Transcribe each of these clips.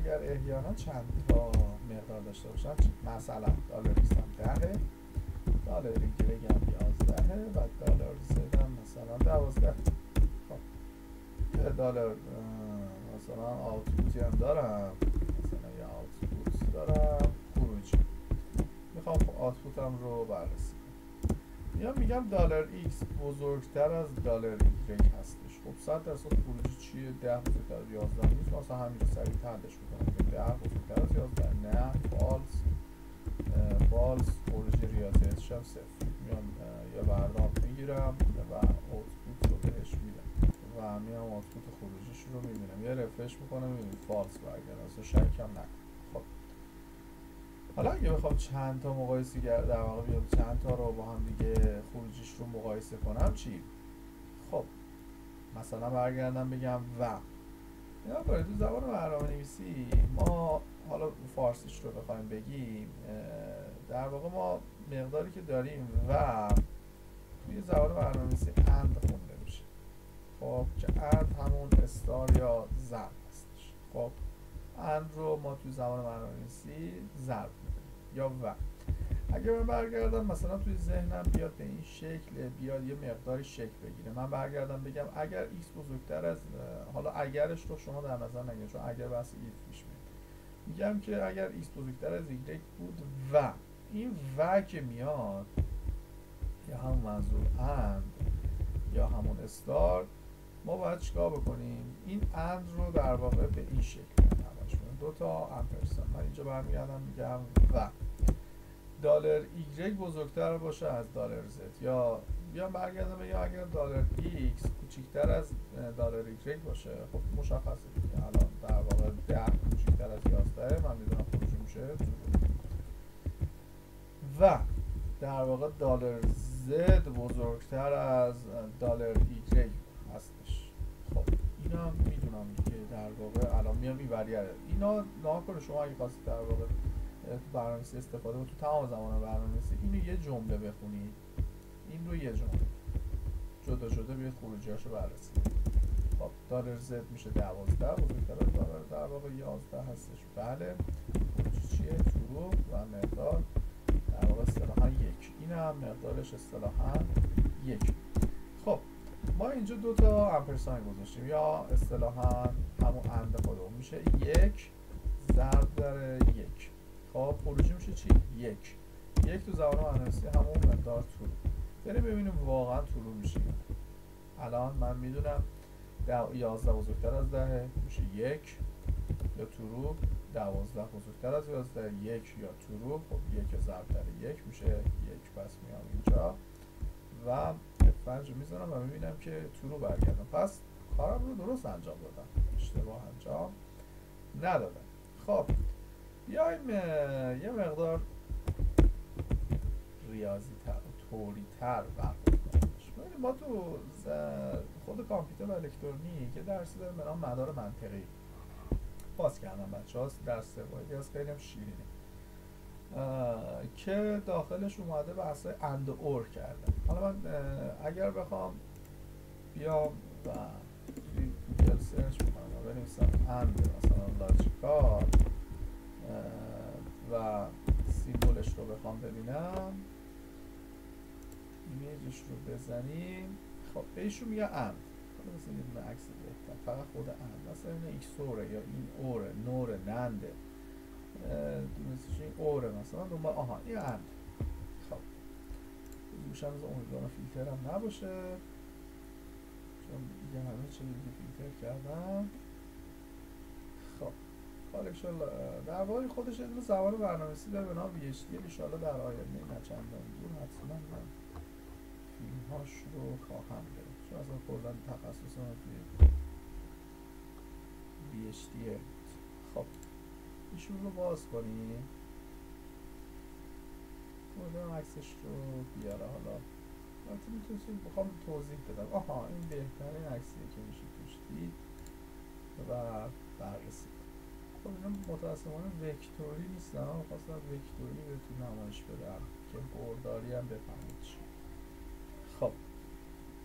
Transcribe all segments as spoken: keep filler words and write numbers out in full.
اگر احیانا چند تا مقدار داشته باشن، مثلا دلار ایکس هم دهه، دلار ایگرگ هم یازدهه و دلار زد هم مثلا دوازده. خب یه دلار مثلا آوتپوتی هم دارم، مثلا یه آوتپوت دارم خروجی، میخوام آوتپوتم رو بررسی کنم. یا میگم دلار ایکس بزرگتر از دلار ایگرگ هستش. خب صد درصد خروجی چیه؟ ده بزرگتر از یازده نیست، مثلا همین رو سریع حلش میکنم. ده بزرگتر از یازده نه، فالس. فالس خروجی ریاضیاتش هم صفر. میام یه بردام میگیرم و آوتپوت رو بهش میدم و میام آوتپوت خروجیش رو میبینم، یه رفرش میکنم میبینم فالس برگرده، اصلا شک هم نکنم. خب حالا اگه بخوام چند تا مقایسه در واقع بیام چند تا رو با هم دیگه خروجیش رو مقایسه کنم چی؟ خب مثلا برگردم بگم و اینا باید تو زبان برنامه نویسی ما حالا فارسیش رو بخوایم بگیم، در واقع ما مقداری که داریم و توی زبان برنامه نویسی اند خونده میشه. خب که اند همون استار یا ضرب هستش. خب اند رو ما توی زبان برنامه نویسی ضرب میکنیم یا و. اگه من برگردم مثلا توی ذهنم بیاد به این شکل، بیاد یه مقداری شکل بگیره، من برگردم بگم اگر x بزرگتر از، حالا اگرش رو شما در نظر نگیرید چون اگر بحث ایف پیش میاد، میگم که اگر x بزرگتر از y بود و این و که میاد یا همون منظور اند یا همون استار، ما باید چیکار بکنیم؟ این اند رو در واقع به این شکل نمایش بدیم، دو تا امپرسند. من اینجا برمیگردم میگم و دلار ایگرگ بزرگتر باشه از دلار زد، یا بیام برگردم بگم اگر دلار ایکس کوچیکتر از دلار ایگرگ باشه، خب مشخصه دیگه الان در واقع ده کوچیکتر از یازده، من میدونم خروجی میشه و در واقع دلار زد بزرگتر از دلار ایگرگ هستش. خب اینا هم میدونم که در واقع الان میام این برگرده اینا ناکنه شما اگه خواستید در واقع تو برنامه‌نویسی استفاده کنید، تو تمام زمان برنامه‌نویسی اینو یه جمله بخونید، این رو یه جمله جدا جدا بیاید خروجیاشو بررسی کنید. خب دلار زد میشه دوازده بزرگتر از دلار در واقع یازده هستش. بله خروجی چیه؟ ترو و مقدار در واقع اصطلاحاً یک. این هم مقدارش اصطلاحاً یک. خب ما اینجا دو تا امپرساین گذاشتیم یا اصطلاحاً همون اند خودمون میشه یک ضرب در یک. خب خروجی میشه چی؟ یک. یک تو زبان برنامه‌نویسی همون مقدار ترو. بریم ببینیم واقعا ترو میشه. الان من میدونم یازده بزرگتر از ده میشه یک یا ترو، دوازده بزرگتر از یازده یک یا ترو. خب یک ضرب در یک میشه یک. پس میام اینجا و اف پنج رو میزنم و میبینم که ترو برگردم، پس کارم رو درست انجام دادم، اشتباه انجام ندادم. خب بیایم یه مقدار ریاضی تر و طوری تر برخورد کنیم. ما تو خود کامپیوتر و الکترونیک که درسی داریم به نام مدار منطقی. باز کردم بچه هاست درس سوایی از خیلی هم شیرینه که داخلش اومده بحثای اند اور کرده. حالا من اگر بخوام بیام و توی گوگل سرچ بکنم و بنویسم اند مثلا لاجیکال و سیمبولش رو بخوام ببینم، ایمیجش رو بزنیم، خب بهش رو میگه اند. حالا مثلا یه دونه عکس بهتر، فقط خود اند، مثلا این ایکس اوره یا این اوره، نوره، ننده، دونستش این اوره مثلا دنبال آها این اند. خب گوشم از امیدوارم فیلتر هم نباشه چون دیگه همه چه دیگه فیلتر کردم. خب کالکشن در واقع خودش این زبان برنامه‌نویسی داره به نام وی اچ دی ال. ان شاء الله در آینده نه چندان دور حتما من فیلم هاش رو خواهم گرفت چون اصلا کلا تخصص من توی وی اچ دی ال. خب ایشون رو باز کنیم، امیدوارم عکسش رو بیاره. حالا البته میتونستیم بخوام توضیح بدم. آها این بهترین عکسیه که میشه توش دید و بررسی. خب اینا متاسفانه وکتوری نیستن، من خواستم وکتوری بهتون نمایش بدم که برداری هم بفهمید چی. خب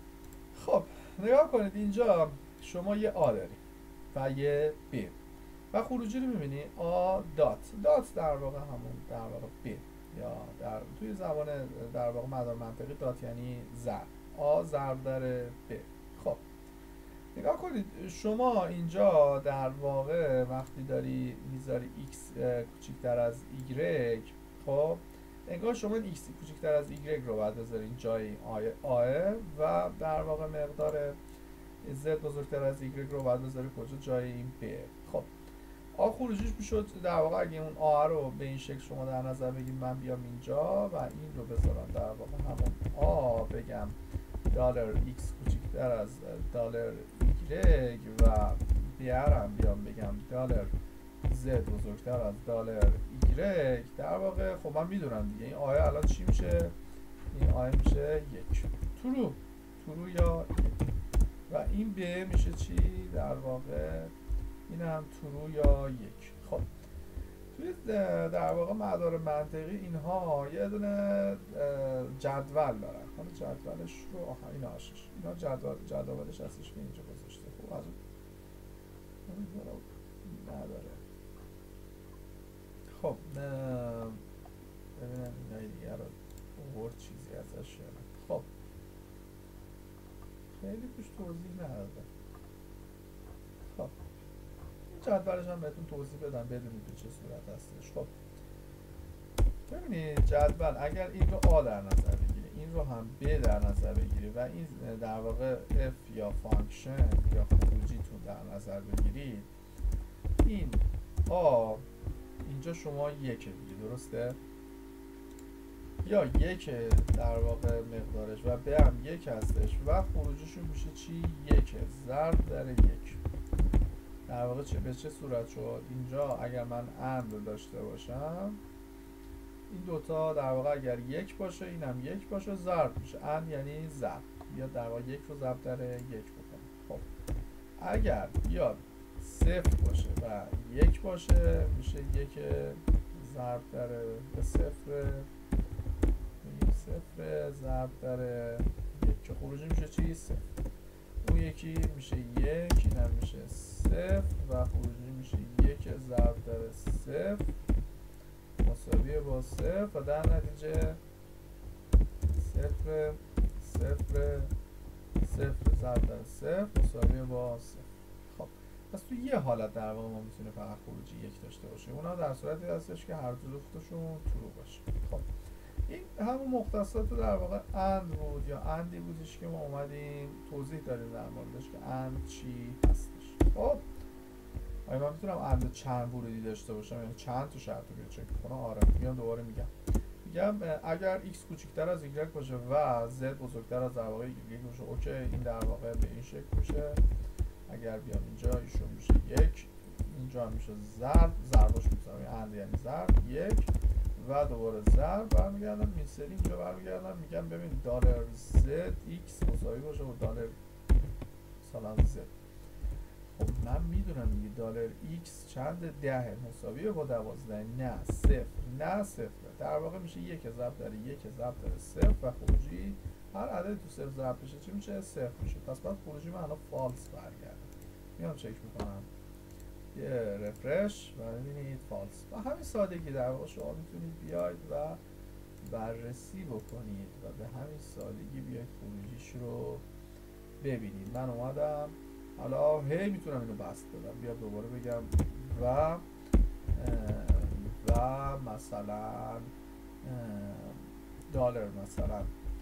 خب نگاه کنید اینجا شما یه آ دارید و یه ب. و خروجی رو میبینی آ دات. دات در واقع همون در واقع ب، یا در توی زبان در واقع مدار منطقی دات یعنی ضرب. آ ضرب در ب. خب نگاه کنید شما اینجا در واقع وقتی داری میذاری x کوچیکتر از y، خب انگار شما این x کوچیکتر از y رو باید بذارین جای آ و در واقع مقدار z بزرگتر از y رو باید بذاری کجا؟ جای این ب. خب آ خروجیش میشد در واقع اگه اون آ رو به این شکل شما در نظر بگید، من بیام اینجا و این رو بذارم در واقع همون آ بگم دلار x کوچیکتر از دلار y و بیارم بیام بگم دلار z بزرگتر از دلار y، در واقع خب من میدونم دیگه این آیه الان چی میشه؟ این آیه میشه یک. ترو ترو یا یک. و این ب میشه چی؟ در واقع این هم ترو یا یک. خب توی در واقع مدار منطقی اینها یه دونه جدول دارن. حالا جدولش رو آها این آشش اینا جدول جدولش هستش که اینجا گذاشته. خب از اون نداره. خب ببینم اینای دیگه رو ورد چیزی ازش شده. خب خیلی توش توضیح نداده. خب جدولش هم بهتون توضیح بدم بدونید به چه صورت هستش. خب ببینید جدول اگر این رو آ در نظر بگیره، این رو هم ب در نظر بگیره و این در واقع f یا فانکشن یا خروجیتون در نظر بگیرید، این آ اینجا شما یکه دیگه، درسته؟ یا یک در واقع مقدارش و ب هم یک هستش و خروجیشون میشه چی؟ یک ضرب در یک. در واقع چه به چه صورت شد؟ اینجا اگر من اند داشته باشم این دوتا در واقع اگر یک باشه این هم یک باشه ضرب میشه. اند یعنی ضرب، یا در واقع یک رو ضرب در یک بکنم. خب اگر بیاد صفر باشه و یک باشه میشه یک ضرب در صفر، صفر ضرب در یک که خروجی میشه چی؟ صفر. اون یکی میشه یک، این هم میشه صفر و خروجی میشه یک ضرب در صفر مساویه با صفر و در نتیجه صفر صفر صفر ضرب در صفر مساویه با صفر. خب پس تو یه حالت در واقع ما میتونه فقط خروجی یک داشته باشیم، اونا در صورتی هستش که هر دو جفتشون ترو باشه. خب این همون مختصات در واقع اند بود یا اندی بودش که ما اومدیم توضیح داریم در موردش که اند چی هستش. خب آیا من میتونم اند چند ورودی داشته باشم، یعنی چند تا شرط رو چک کنم؟ آره میام دوباره میگم میگم اگر x کوچکتر از y باشه و z بزرگتر از در واقع y باشه، اوکی این در واقع به این شکل میشه. اگر بیام اینجا ایشون میشه یک، اینجا هم میشه ضرب، ضربش میذارم اند یعنی ضرب یک و دوباره ضرب برمیگردم این سری اینجا برمیگردم میگم ببین دلار زد x مساوی باشه با دلار مثلا z. خب من میدونم دیگه دلار x چند؟ ده مساوی با دوازده، نه صفر، نه صفر، در واقع میشه یک ضرب در یک ضرب در صفر و خروجی هر عدد تو صفر ضرب بشه چی میشه؟ صفر میشه. پس بعد خروجی من الان فالس برگرده. میام چک میکنم یه رفرش و ببینید فالس. و همین سادگی در واقع شما میتونید بیاید و بررسی بکنید و به همین سادگی بیاید خروجیش رو ببینید. من اومدم حالا هی میتونم اینو بست بدم، بیا دوباره بگم و و مثلا دلار مثلا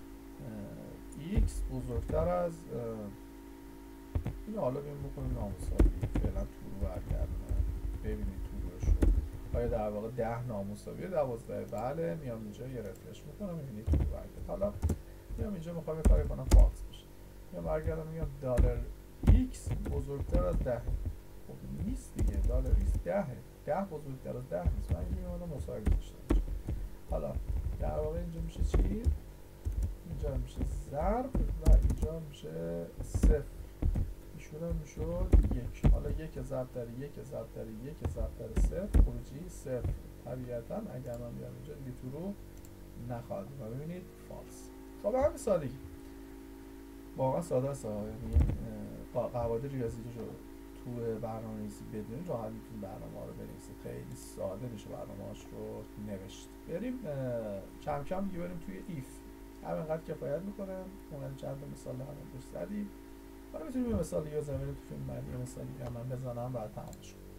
x بزرگتر از این، حالا بیم بکنیم نامساوی فعلا تورو برگردونم ببینید توروش رو آیا در واقع ده نامساوی دوازده؟ بله. میام اینجا یه رفرش میکنم میبینید تورو برگرد. حالا میام اینجا میخوام یه کاری کنم فالس بشه، میام برگردم میگم دلار x بزرگتر از ده. خب نیست دیگه، دلار x ده ده بزرگتر از ده نیست، من اینجا میمونم مساوی داشته باشه. حالا در واقع اینجا میشه چی؟ اینجا میشه ضرب و اینجا میشه صفر، ایشون هم میشد یک. حالا یک ضرب در یک ضرب در یک ضرب در صفر خروجی صفر. طبیعتا اگر من بیام اینجا دیگه تو رو نخواهد و ببینید فالس. خب همین سادگی واقعا ساده است، یعنی قواعد ریاضی رو تو برنامه‌نویسی بدونید راحت میتونید برنامه رو بنویسید، خیلی ساده میشه برنامه‌اش رو نوشت. بریم کم کم دیگه بریم توی ایف. همینقدر کفایت میکنه، اون چند تا مثال هم روش زدیم. حالا میتونیم یه مثال دیگه بزنیم تو فیلم بعدی، یه مثال دیگه من بزنم بعد تمام شد.